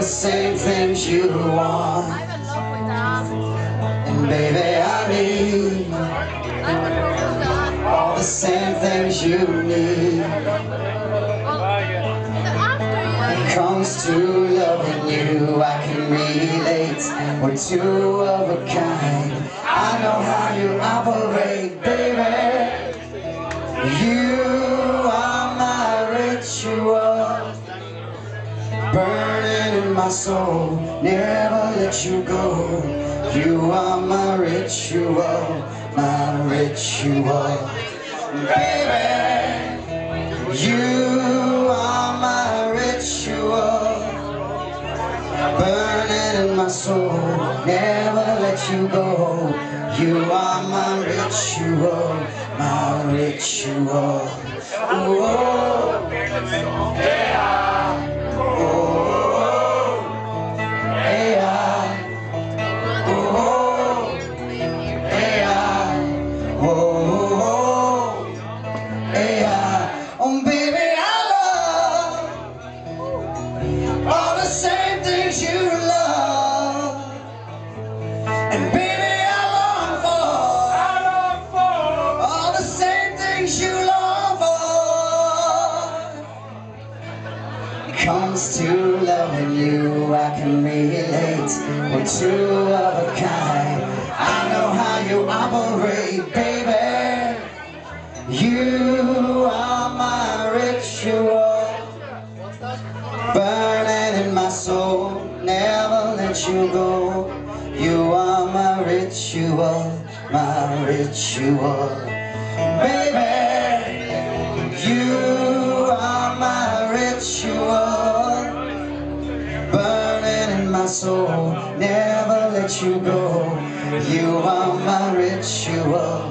same things you want, and baby I need all the same things you need. When it comes to loving you, I can relate. We're two of a kind. I know how you operate, baby. You are my ritual, burning in my soul, never let you go. You are my ritual, baby. You are my ritual, burning in my soul, never let you go. You are my ritual, Oh, yeah. Oh, yeah. Oh, yeah. Oh, yeah. Oh, baby, I love all the same things you love, and baby, I long for all the same things you long for. It comes to loving you, I can relate. We're two of a kind. I know how you operate, baby. You are my ritual, burning in my soul, never let you go. You are my ritual, baby. You are my ritual, burning in my soul, never let you go. You are my ritual,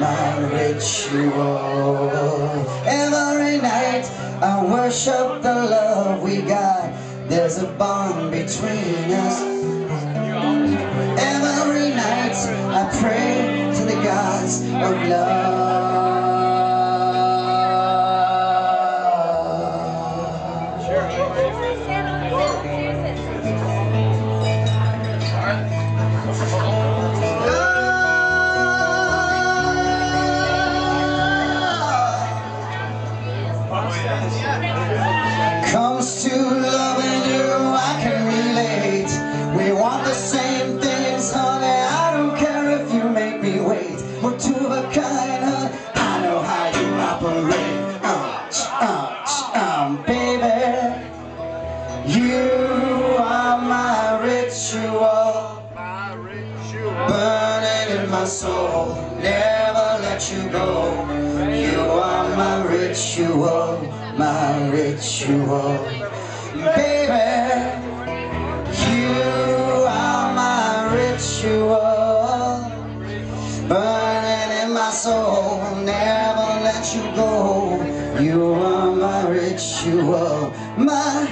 Every night I worship the love we got. There's a bond between us. Every night I pray to the gods of love. Comes to loving you, I can relate. We want the same things, honey. I don't care if you make me wait. We're two of a kind, honey. I know how you operate. Baby, you are my ritual, burning in my soul, never let you go. You are my ritual, baby. You are my ritual, burning in my soul, never let you go. You are my ritual,